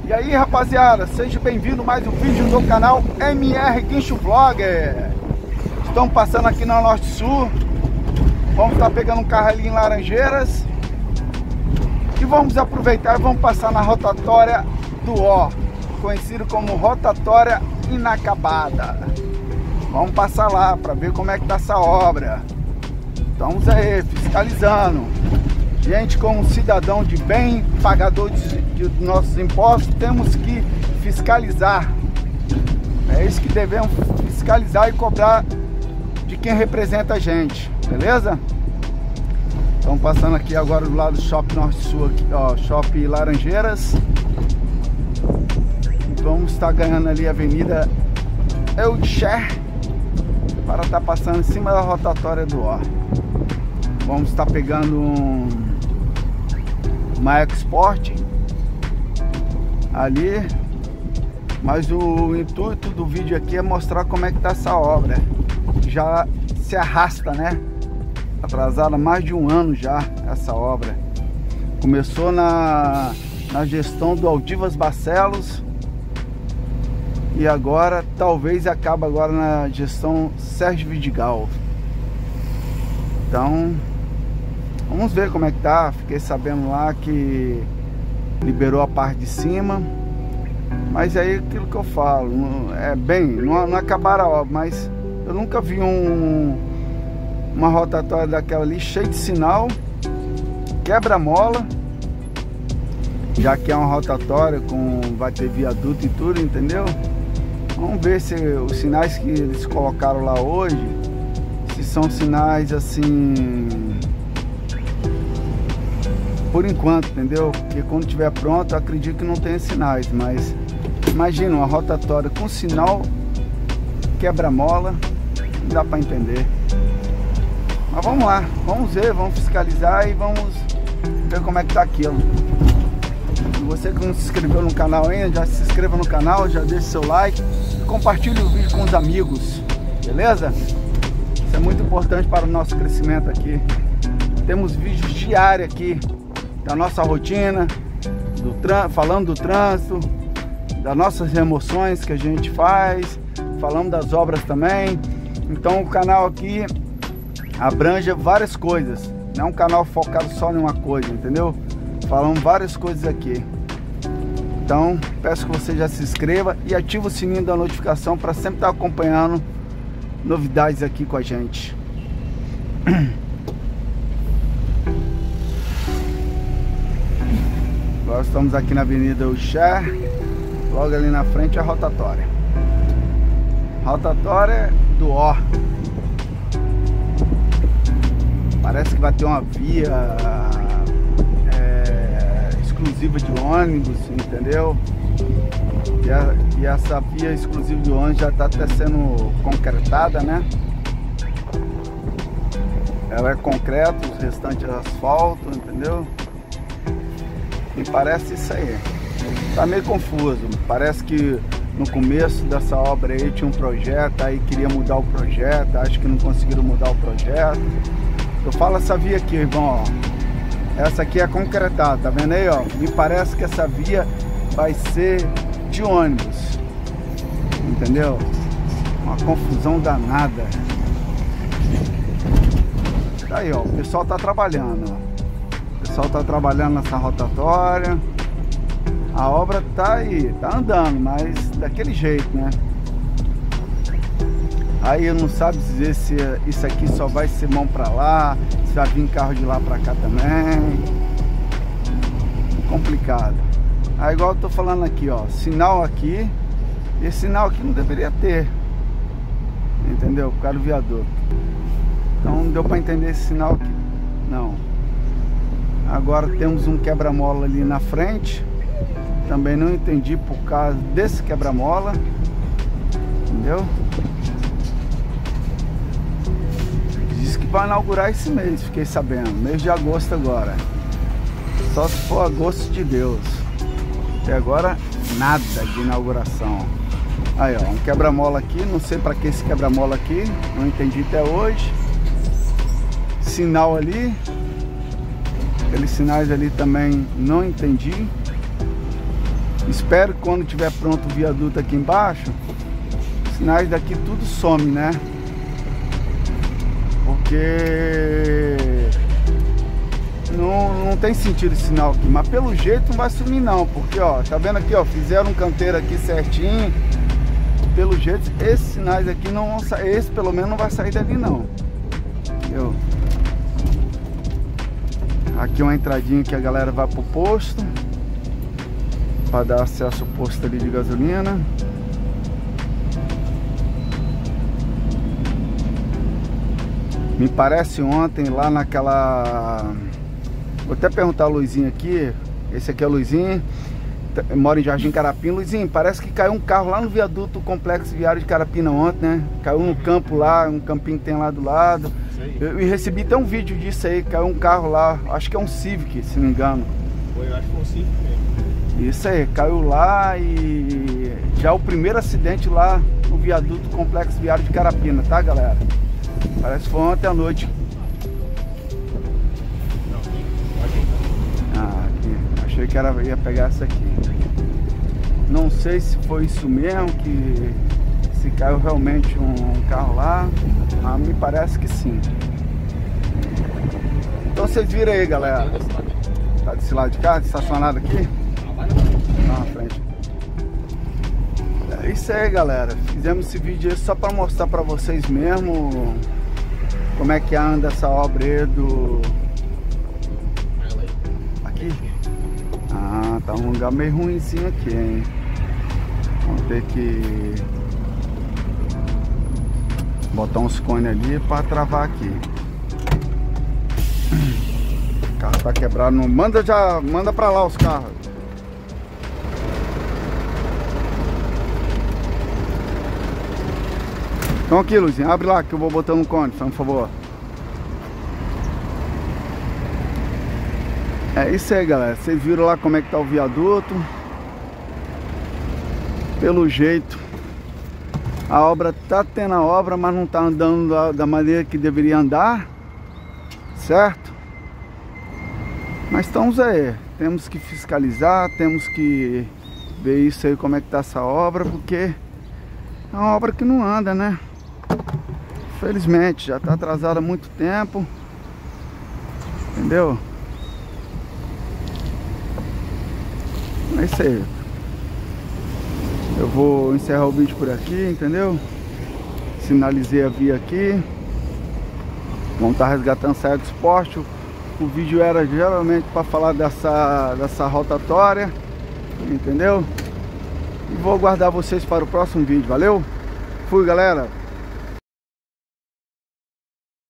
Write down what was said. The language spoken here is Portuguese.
E aí, rapaziada, seja bem-vindo a mais um vídeo do canal MR Guincho Vlogger. Estamos passando aqui na Norte Sul. Vamos estar pegando um carro ali em Laranjeiras e vamos aproveitar e vamos passar na rotatória do Ó, conhecido como rotatória inacabada. Vamos passar lá para ver como é que tá essa obra. Estamos aí fiscalizando. Gente, como cidadão de bem, pagador de nossos impostos, temos que fiscalizar. É isso que devemos fiscalizar e cobrar de quem representa a gente, beleza? Estamos passando aqui agora do lado do Shopping Norte Sul, aqui, ó, Shopping Laranjeiras. Vamos estar ganhando ali a Avenida Elcher para estar passando em cima da rotatória do Ó. Vamos estar pegando uma EcoSport ali, mas o intuito do vídeo aqui é mostrar como é que tá essa obra. Já se arrasta, né? Atrasada mais de um ano já essa obra. Começou na gestão do Aldivas Barcelos e agora talvez acabe agora na gestão Sérgio Vidigal. Então vamos ver como é que tá. Fiquei sabendo lá que liberou a parte de cima, mas aí aquilo que eu falo, não acabaram a obra, mas eu nunca vi uma rotatória daquela ali cheia de sinal, quebra-mola, já que é uma rotatória vai ter viaduto e tudo, entendeu? Vamos ver se os sinais que eles colocaram lá hoje, se são sinais assim por enquanto, entendeu? Porque quando estiver pronto, eu acredito que não tenha sinais, mas imagina uma rotatória com sinal quebra-mola, não dá para entender. Mas vamos lá, vamos ver, vamos fiscalizar e vamos ver como é que tá aquilo. E você que não se inscreveu no canal ainda, já se inscreva no canal, já deixe seu like e compartilhe o vídeo com os amigos, beleza? Isso é muito importante para o nosso crescimento aqui. Temos vídeos diários aqui da nossa rotina, falando do trânsito, das nossas emoções que a gente faz, falando das obras também. Então o canal aqui abrange várias coisas, não é um canal focado só em uma coisa, entendeu? Falamos várias coisas aqui. Então peço que você já se inscreva e ative o sininho da notificação para sempre estar acompanhando novidades aqui com a gente. Nós estamos aqui na Avenida Elcher, logo ali na frente é a rotatória. Rotatória do Ó. Parece que vai ter uma via exclusiva de ônibus, entendeu? E essa via exclusiva de ônibus já está até sendo concretada, né? Ela é concreto, os restantes é asfalto, entendeu? E parece isso aí. Tá meio confuso. Parece que no começo dessa obra aí tinha um projeto, aí queria mudar o projeto, acho que não conseguiram mudar o projeto. Eu falo essa via aqui, irmão, ó. Essa aqui é concretada, tá vendo aí, ó? Me parece que essa via vai ser de ônibus, entendeu? Uma confusão danada. Tá aí, ó, o pessoal tá trabalhando, ó. O pessoal tá trabalhando nessa rotatória. A obra tá aí, tá andando, mas daquele jeito, né? Aí eu não sabe dizer se isso aqui só vai ser mão pra lá, se vai vir carro de lá pra cá também. Complicado. Aí igual eu tô falando aqui, ó, sinal aqui. Esse sinal aqui não deveria ter, entendeu? Por causa do viaduto. Então não deu pra entender esse sinal aqui, não. Agora temos um quebra-mola ali na frente. Também não entendi por causa desse quebra-mola, entendeu? Diz que vai inaugurar esse mês, fiquei sabendo, mês de agosto agora. Só se for agosto de Deus. Até agora nada de inauguração. Aí ó, um quebra-mola aqui, não sei para que esse quebra-mola aqui, não entendi até hoje. Sinal ali, aqueles sinais ali também não entendi. Espero que quando tiver pronto o viaduto aqui embaixo, os sinais daqui tudo some, né? Porque não tem sentido esse sinal aqui, mas pelo jeito não vai sumir não, porque ó, tá vendo aqui, ó, fizeram um canteiro aqui certinho. Pelo jeito esses sinais aqui não vão sair, esse pelo menos não vai sair dali não. Entendeu? Aqui uma entradinha que a galera vai pro posto, para dar acesso ao posto ali de gasolina. Me parece ontem lá naquela... Vou até perguntar a Luizinho aqui. Esse aqui é o Luizinho, mora em Jardim Carapina. Luizinho, parece que caiu um carro lá no viaduto Complexo Viário de Carapina ontem, né? Caiu no campo lá, um campinho que tem lá do lado. Eu recebi até um vídeo disso aí, caiu um carro lá, acho que é um Civic, se não me engano. Foi, eu acho que foi um Civic mesmo. Isso aí, caiu lá e já é o primeiro acidente lá no viaduto Complexo Viário de Carapina, tá, galera? Parece que foi ontem à noite. Ah, aqui. Achei que ia pegar essa aqui. Não sei se foi isso mesmo, que se caiu realmente um carro lá, mas me parece que sim. Então vocês viram aí, galera. Tá desse lado de cá, estacionado aqui? Lá na frente. É isso aí, galera. Fizemos esse vídeo aí só para mostrar para vocês mesmo como é que anda essa obra aí do... Aqui? Ah, tá um lugar meio ruimzinho aqui, hein? Vamos ter que botar uns cones ali para travar aqui. O carro tá quebrado, não manda, já manda para lá os carros. Então aqui, Luizinho, abre lá que eu vou botando um cone, por favor. É isso aí, galera. Vocês viram lá como é que tá o viaduto. Pelo jeito, a obra tá tendo a obra, mas não tá andando da maneira que deveria andar, certo? Mas estamos aí, temos que fiscalizar, temos que ver isso aí, como é que tá essa obra, porque é uma obra que não anda, né? Infelizmente, já tá atrasada há muito tempo, entendeu? É isso aí. Eu vou encerrar o vídeo por aqui, entendeu? Sinalizei a via aqui. Vamos estar resgatando saia do esporte. O vídeo era geralmente para falar dessa rotatória, entendeu? E vou aguardar vocês para o próximo vídeo, valeu? Fui, galera!